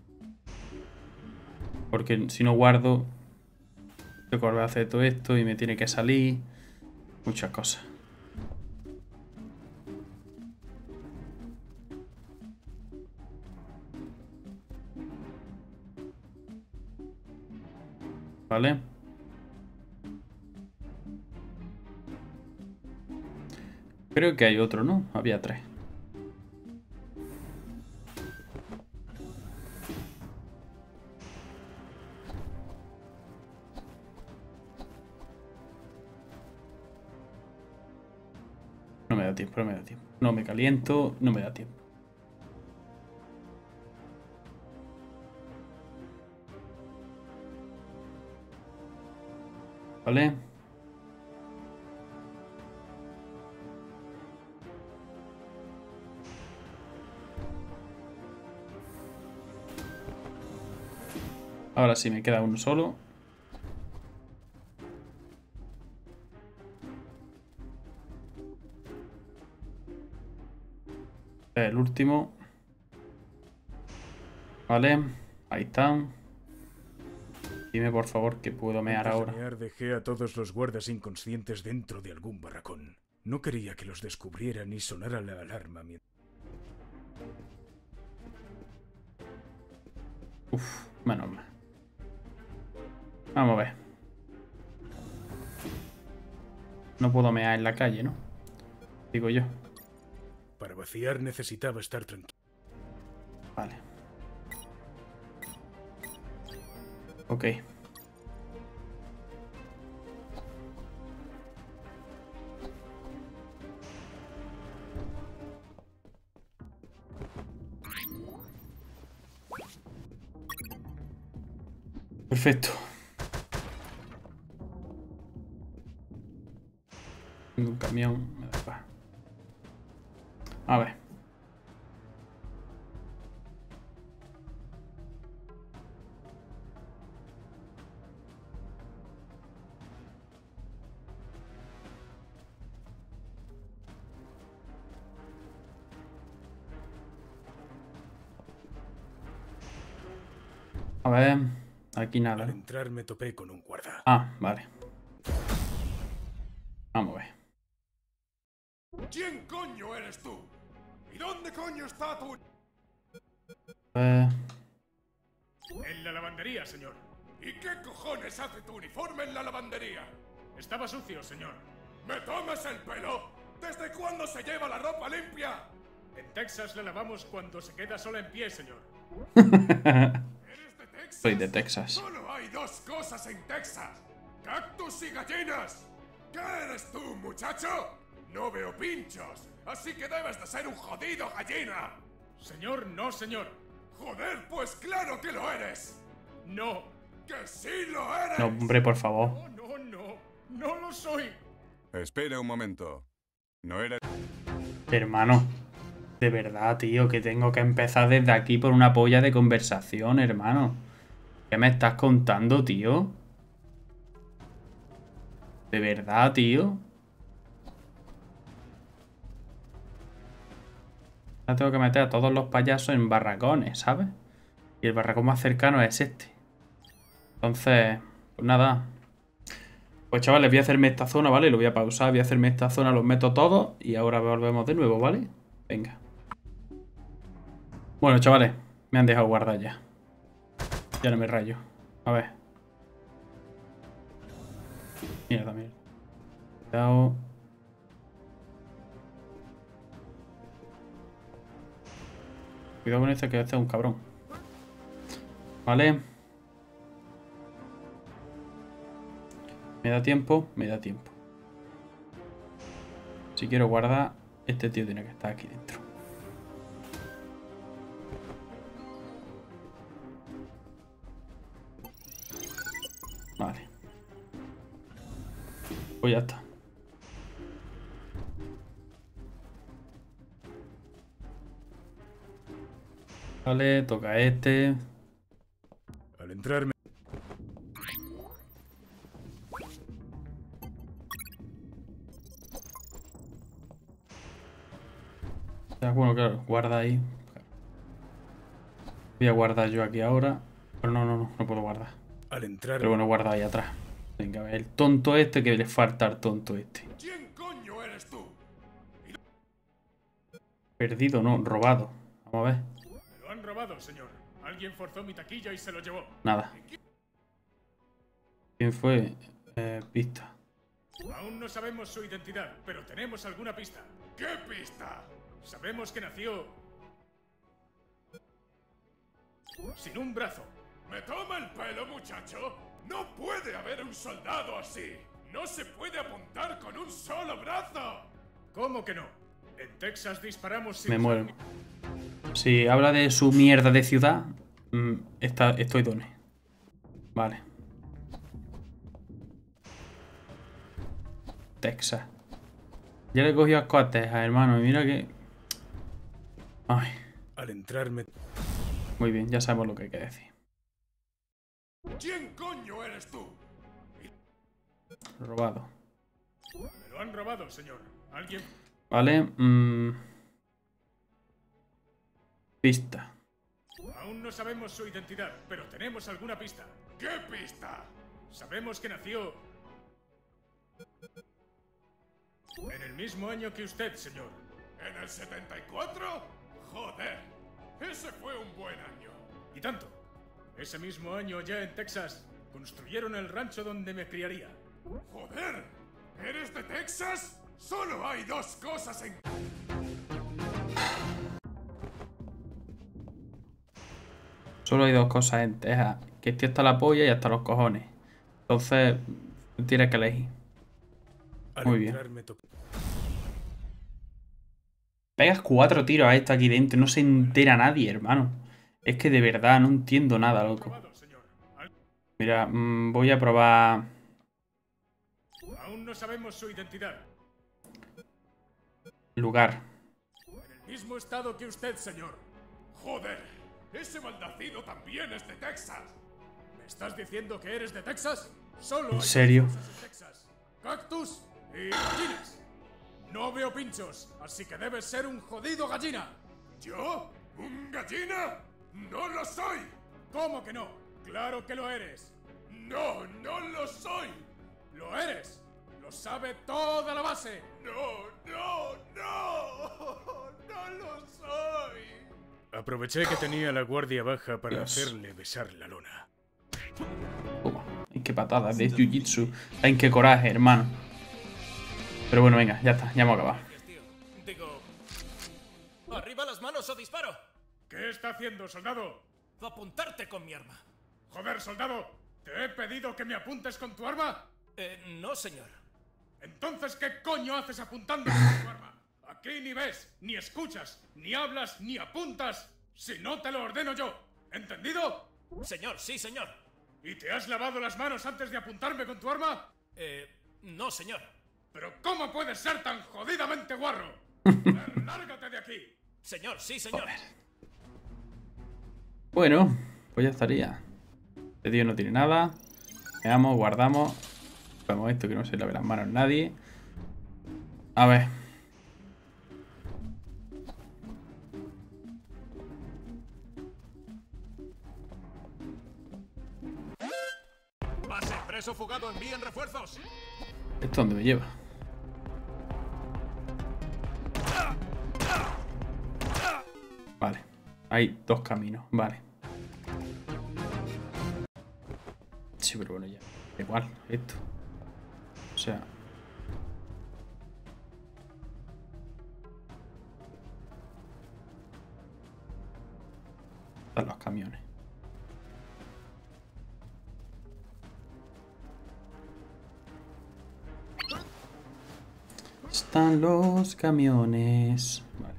A: Porque si no guardo... El corbe hace todo esto y me tiene que salir. Muchas cosas. ¿Vale? Creo que hay otro, ¿no? Había tres. No me da tiempo, no me da tiempo. No me caliento, no me da tiempo. ¿Vale? Ahora sí me queda uno solo. El último. Vale, ahí están. Dime por favor que puedo mear
B: Antes de
A: ahora.
B: mear dejé a todos los guardas inconscientes dentro de algún barracón. No quería que los descubrieran y sonara la alarma mientras...
A: Uf, menos mal. Vamos a ver. No puedo mear en la calle, ¿no? Digo yo.
B: Para vaciar necesitaba estar tranquilo.
A: Vale. Ok. Perfecto. Tengo un camión. Me da igual. A ver. A ver. Aquí nada.
B: Al entrar me topé con un guarda.
A: Ah, vale. Vamos a ver.
C: ¿Quién coño eres tú? ¿Y dónde coño está tu...?
A: Eh,
D: En la lavandería, señor.
C: ¿Y qué cojones hace tu uniforme en la lavandería?
D: Estaba sucio, señor.
C: ¿Me tomas el pelo? ¿Desde cuándo se lleva la ropa limpia?
D: En Texas la lavamos cuando se queda sola en pie, señor.
C: ¿Eres de Texas?
A: Soy de Texas.
C: Solo hay dos cosas en Texas. ¡Cactus y gallinas! ¿Qué eres tú, muchacho? No veo pinchos, así que debes de ser un jodido gallina.
D: Señor, no, señor.
C: Joder, pues claro que lo eres.
D: No.
C: ¡Que sí lo eres!
A: No, hombre, por favor.
D: No, no, no. No lo soy.
E: Espere un momento. No era...
A: Hermano. De verdad, tío, que tengo que empezar desde aquí por una polla de conversación, hermano. ¿Qué me estás contando, tío? De verdad, tío. Ahora tengo que meter a todos los payasos en barracones, ¿sabes? Y el barracón más cercano es este. Entonces, pues nada. Pues chavales, voy a hacerme esta zona, ¿vale? Lo voy a pausar, voy a hacerme esta zona, los meto todos y ahora volvemos de nuevo, ¿vale? Venga. Bueno, chavales, me han dejado guardar ya. Ya no me rayo. A ver. Mira también. Cuidado. Cuidado con este, que este es un cabrón. Vale. ¿Me da tiempo? Me da tiempo. Si quiero guardar, este tío tiene que estar aquí dentro. Vale. Pues ya está. Vale, toca este.
B: Al entrar me...
A: Ya, bueno, claro, guarda ahí. Voy a guardar yo aquí ahora. Pero no, no, no, no puedo guardar.
B: Al entrar...
A: Pero bueno, guarda ahí atrás. Venga, a ver, el tonto este, que le falta al tonto este.
C: ¿Quién coño eres tú?
A: Perdido, no, robado. Vamos a ver.
B: Me lo han robado, señor. Alguien forzó mi taquilla y se lo llevó.
A: Nada. ¿Quién fue? Eh, pista.
B: Aún no sabemos su identidad, pero tenemos alguna pista.
C: ¿Qué pista?
B: Sabemos que nació... sin un brazo.
C: ¿Me toma el pelo, muchacho? No puede haber un soldado así. No se puede apuntar con un solo brazo.
B: ¿Cómo que no? En Texas disparamos sin...
A: Me muero. Si habla de su mierda de ciudad, mmm, está, estoy done. Vale. Texas. Ya le he cogido asco a Texas, hermano. Y mira que... Ay.
B: Al entrarme...
A: Muy bien, ya sabemos lo que hay que decir.
C: ¿Quién coño eres tú?
A: Robado.
B: Me lo han robado, señor. Alguien...
A: Vale. Mmm... Pista.
B: Aún no sabemos su identidad, pero tenemos alguna pista.
C: ¿Qué pista?
B: Sabemos que nació... en el mismo año que usted, señor.
C: ¿En el setenta y cuatro? Joder, ese fue un buen año.
B: Y tanto. Ese mismo año, ya en Texas, construyeron el rancho donde me criaría.
C: Joder, ¿eres de Texas? Solo hay dos cosas en...
A: Solo hay dos cosas en Texas. Que este hasta la polla y hasta los cojones. Entonces, tienes que elegir.
B: Al
A: Muy bien.
B: entrar me tocó...
A: Pegas cuatro tiros a esto aquí dentro. No se entera nadie, hermano. Es que de verdad no entiendo nada, loco.
B: robado, señor. Al-
A: Mira, mmm, voy a probar...
B: Aún no sabemos su identidad.
A: Lugar.
B: En el mismo estado que usted, señor.
C: Joder, ese malnacido también es de Texas.
B: ¿Me estás diciendo que eres de Texas? Solo
A: ¿En
B: hay
A: serio?
B: dos cosas en Texas. Cactus y gallinas. No veo pinchos, así que debes ser un jodido gallina.
C: ¿Yo? ¿Un gallina? ¡No lo soy!
B: ¿Cómo que no? Claro que lo eres.
C: ¡No, no lo soy!
B: ¡Lo eres! ¡Lo sabe toda la base!
C: ¡No, no, no! ¡No lo soy!
B: Aproveché que tenía la guardia baja para
A: Dios.
B: hacerle besar la lona.
A: Toma. Ay, qué patadas de jiu-jitsu. Ay, qué coraje, hermano. Pero bueno, venga, ya está. Ya hemos acabado.
D: Gracias, tío. Digo... ¡Arriba las manos o disparo!
B: ¿Qué está haciendo, soldado?
D: Apuntarte con mi arma.
B: Joder, soldado. ¿Te he pedido que me apuntes con tu arma?
D: Eh, no, señor.
B: Entonces, ¿qué coño haces apuntando con tu arma? Aquí ni ves, ni escuchas, ni hablas, ni apuntas, si no te lo ordeno yo. ¿Entendido?
D: Señor, sí, señor.
B: ¿Y te has lavado las manos antes de apuntarme con tu arma?
D: Eh, no, señor.
B: ¿Pero cómo puedes ser tan jodidamente guarro? Lárgate de aquí.
D: Señor, sí, señor.
A: Joder. Bueno, pues ya estaría. Este tío no tiene nada. Veamos, guardamos. Vemos esto que no se le ve las manos a nadie. A ver.
C: Base, preso fugado, envíen refuerzos.
A: ¿Esto dónde me lleva? Vale. Hay dos caminos. Vale. Sí, pero bueno, ya. Igual, esto. O sea. Están los camiones. Están los camiones. Vale.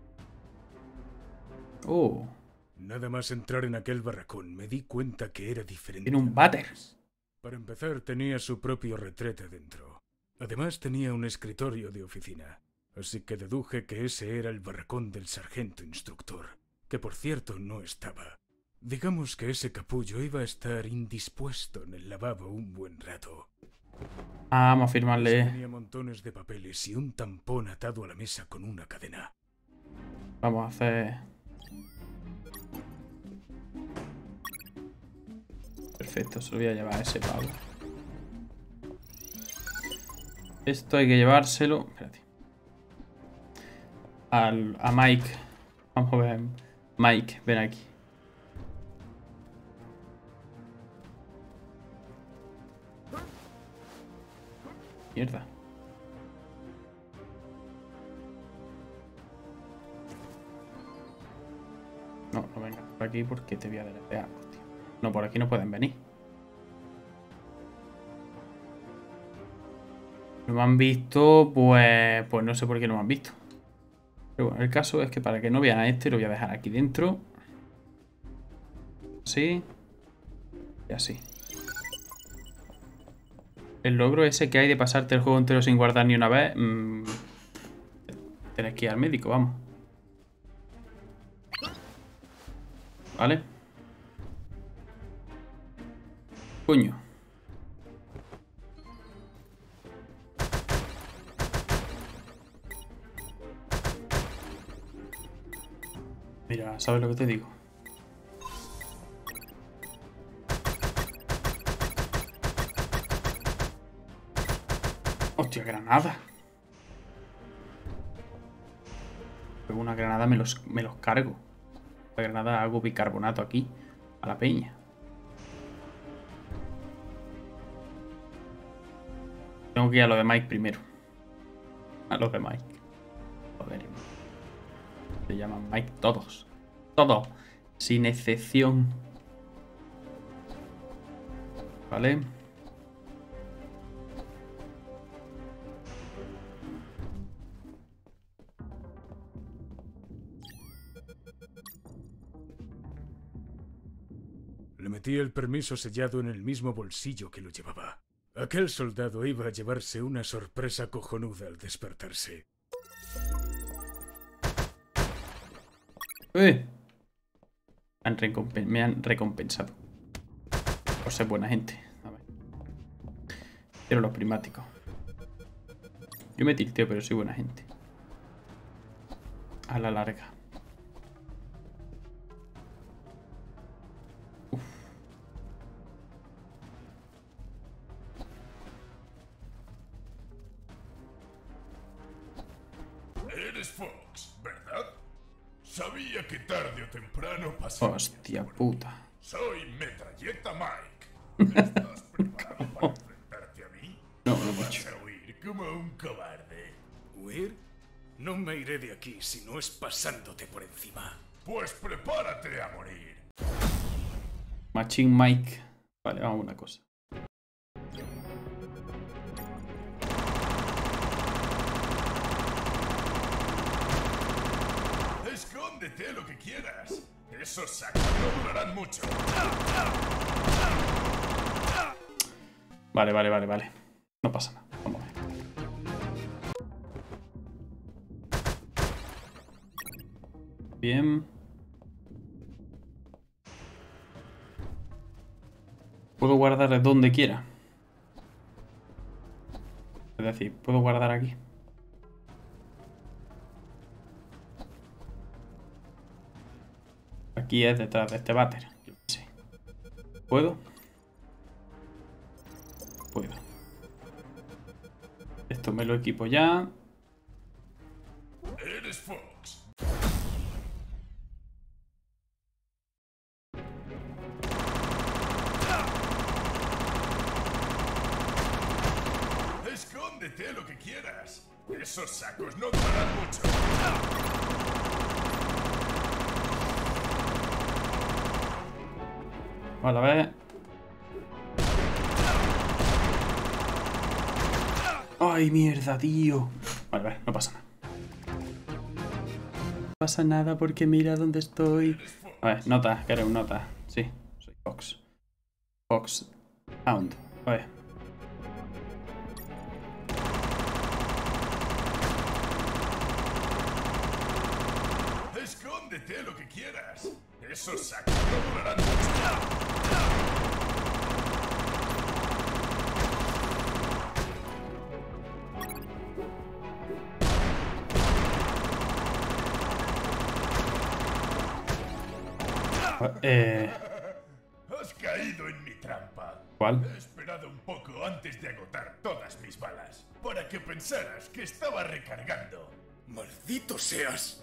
A: Oh.
B: Nada más entrar en aquel barracón me di cuenta que era diferente.
A: Tiene un váter.
B: Para empezar, tenía su propio retrete dentro. Además, tenía un escritorio de oficina. Así que deduje que ese era el barracón del sargento instructor, que por cierto no estaba. Digamos que ese capullo iba a estar indispuesto en el lavabo un buen rato.
A: Ah, vamos a firmarle.
B: Tenía montones de papeles y un tampón atado a la mesa con una cadena.
A: Vamos a hacer. Perfecto, se lo voy a llevar a ese pavo. Esto hay que llevárselo. Espérate. Al, a Mike. Vamos a ver. Mike, ven aquí. Mierda. No, no vengas por aquí porque te voy a deletear, hostia. No, por aquí no pueden venir. No me han visto, pues... Pues no sé por qué no me han visto. Pero bueno, el caso es que para que no vean a este lo voy a dejar aquí dentro. Así. Y así. El logro ese que hay de pasarte el juego entero sin guardar ni una vez... Mmm, tenés que ir al médico, vamos. Vale. Coño. Mira, ¿sabes lo que te digo? Hostia, granada. Pero una granada me los, me los cargo. La granada hago bicarbonato aquí. A la peña. Tengo que ir a lo de Mike primero. A lo de Mike. Joder. Se llaman Mike todos. Todos. Sin excepción. Vale.
B: Le metí el permiso sellado en el mismo bolsillo que lo llevaba. Aquel soldado iba a llevarse una sorpresa cojonuda al despertarse.
A: ¡Eh! Han me han recompensado. Por ser buena gente. A ver. Quiero los prismáticos. Yo me tilteo, pero soy buena gente. A la larga. Uf.
C: Eres Fox, ¿verdad? Sabía que tarde o temprano pasaría.
A: Hostia puta.
C: Soy Metralleta Mike. ¿Estás preparado para enfrentarte a mí?
A: No, no
C: Vas
A: mucho.
C: a huir como un cobarde.
B: ¿Huir? No me iré de aquí si no es pasándote por encima.
C: Pues prepárate a morir.
A: Machine Mike. Vale, vamos a una cosa.
C: Escóndete lo que quieras. Esos sacos no durarán mucho.
A: Vale, vale, vale, vale. No pasa nada. Vamos a ver. Bien. Puedo guardar donde quiera. Es decir, puedo guardar aquí. Aquí es detrás de este váter. Yo qué sé. ¿Puedo? Puedo. Esto me lo equipo ya.
C: Eres Fox. Escóndete lo que quieras. Esos sacos no durarán mucho.
A: Vale, a ver. Ay, mierda, tío. Vale, vale, no pasa nada. No pasa nada porque mira dónde estoy. A ver, nota, que eres un nota. Sí, soy Fox. Fox Hound. A ver.
C: Escóndete lo que quieras. Esos sacos no durarán mucho.
A: Eh...
C: Has caído en mi trampa.
A: ¿Cuál?
C: He esperado un poco antes de agotar todas mis balas, para que pensaras que estaba recargando. ¡Maldito seas!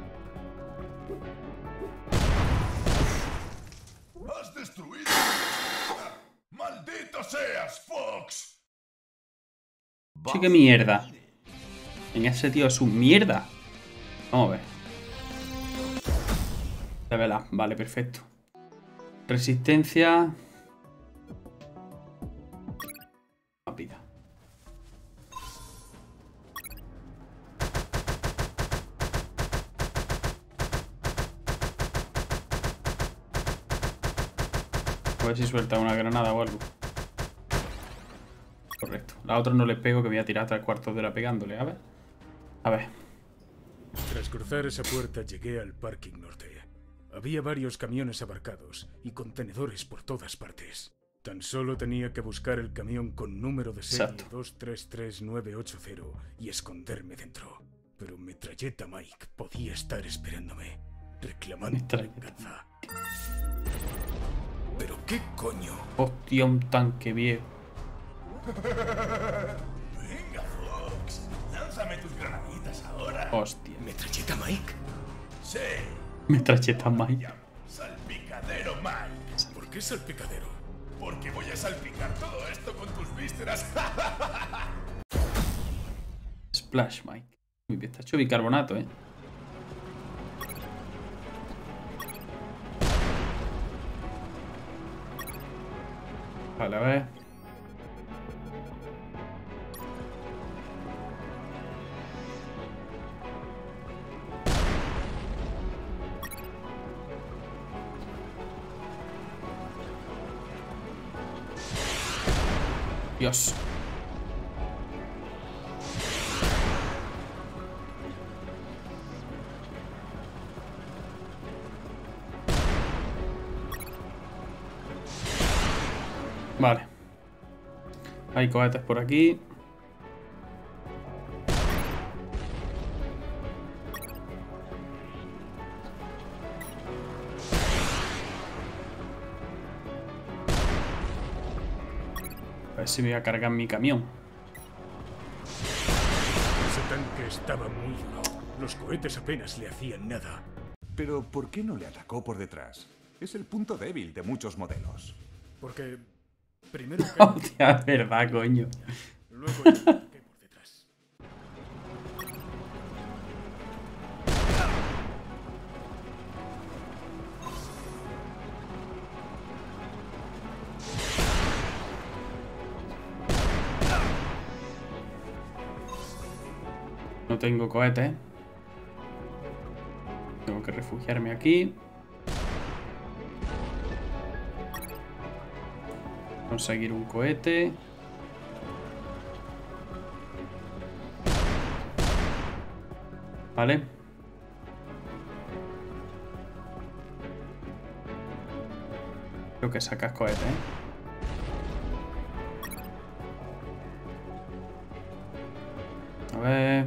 C: ¡Has destruido! ¡Maldito seas, Fox!
A: Sí, qué mierda. En ese tío es un mierda. Vamos a ver. Levela, vale, perfecto. Resistencia. Rápida. A ver si suelta una granada o algo. Correcto. La otra no le pego, que voy a tirar tres cuartos de hora pegándole. A ver. A ver.
B: Tras cruzar esa puerta llegué al parking norte. Había varios camiones aparcados y contenedores por todas partes. Tan solo tenía que buscar el camión con número de serie
A: Exacto.
B: dos tres tres nueve ocho cero y esconderme dentro. Pero Metralleta Mike podía estar esperándome, reclamando
A: Metralleta
B: venganza. ¿Pero qué coño?
A: Hostia, un tanque viejo.
C: Venga, Fox, lánzame tus granaditas ahora.
A: Hostia.
B: ¿Metralleta Mike?
C: Sí,
A: Metralleta Mike.
C: salpicadero Mike.
B: ¿Por qué salpicadero?
C: Porque voy a salpicar todo esto con tus vísceras.
A: Splash Mike. Muy bien, está hecho bicarbonato, eh. Vale, a ver. Dios. Vale. Hay cohetes por aquí. A ver si voy a cargar mi camión.
B: Ese tanque estaba muy duro. Los cohetes apenas le hacían nada.
E: Pero ¿por qué no le atacó por detrás? Es el punto débil de muchos modelos.
B: Porque primero
A: Hostia, es verdad, coño.
B: luego yo ataqué por detrás.
A: No tengo cohetes. Tengo que refugiarme aquí. Conseguir un cohete. Vale. Creo que sacas cohete, ¿eh? A ver...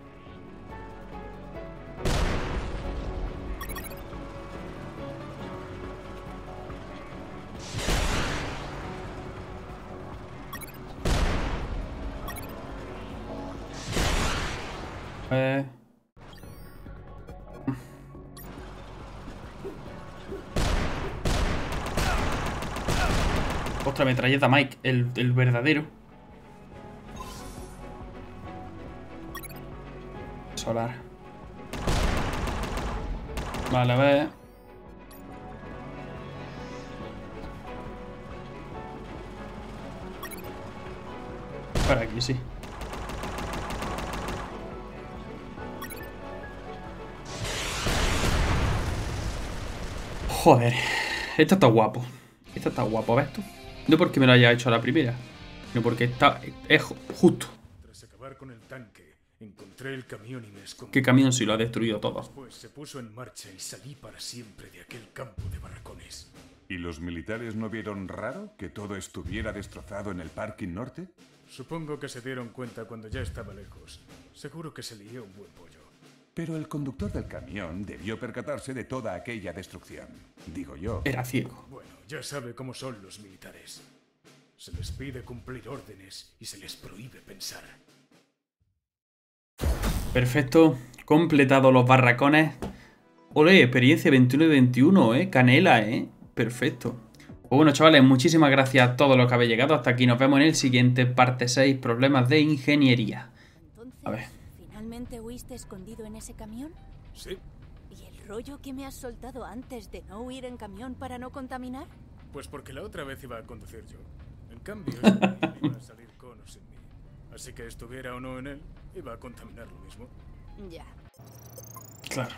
A: Eh... Otra metralleta Mike, el, el verdadero. Solar. Vale, a ver. Para aquí, sí. Joder, esto está guapo. Esto está guapo, ¿ves tú? No porque me lo haya hecho a la primera, sino porque está es justo.
B: Tras acabar con el tanque, encontré el camión y me escondí.
A: ¿Qué camión si lo ha destruido todo?
B: Después se puso en marcha y salí para siempre de aquel campo de barracones.
E: ¿Y los militares no vieron raro que todo estuviera destrozado en el parking norte?
B: Supongo que se dieron cuenta cuando ya estaba lejos. Seguro que se lió un buen pollo.
E: Pero el conductor del camión debió percatarse de toda aquella destrucción. Digo yo.
A: Era ciego.
B: Bueno, ya sabe cómo son los militares. Se les pide cumplir órdenes y se les prohíbe pensar.
A: Perfecto. Completado los barracones. Ole, experiencia veintiuno de veintiuno, eh. Canela, eh. Perfecto. Pues bueno, chavales, muchísimas gracias a todos los que habéis llegado hasta aquí. Nos vemos en el siguiente, parte seis, problemas de ingeniería. A ver.
F: ¿Finalmente huiste escondido en ese camión?
B: Sí.
F: ¿Y el rollo que me has soltado antes de no huir en camión para no contaminar?
B: Pues porque la otra vez iba a conducir yo. En cambio, este iba a salir con o sin mí. Así que estuviera o no en él, iba a contaminar lo mismo.
F: Ya.
A: Claro.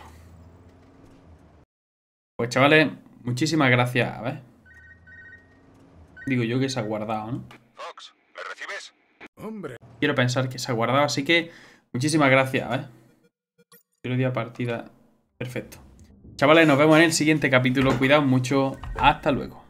A: Pues chavales, muchísimas gracias. A ver. Digo yo que se ha guardado, ¿no?
C: Fox, ¿me recibes?
B: Hombre.
A: Quiero pensar que se ha guardado, así que muchísimas gracias, ¿eh? Quiero día partida. Perfecto. Chavales, nos vemos en el siguiente capítulo. Cuidaos mucho. Hasta luego.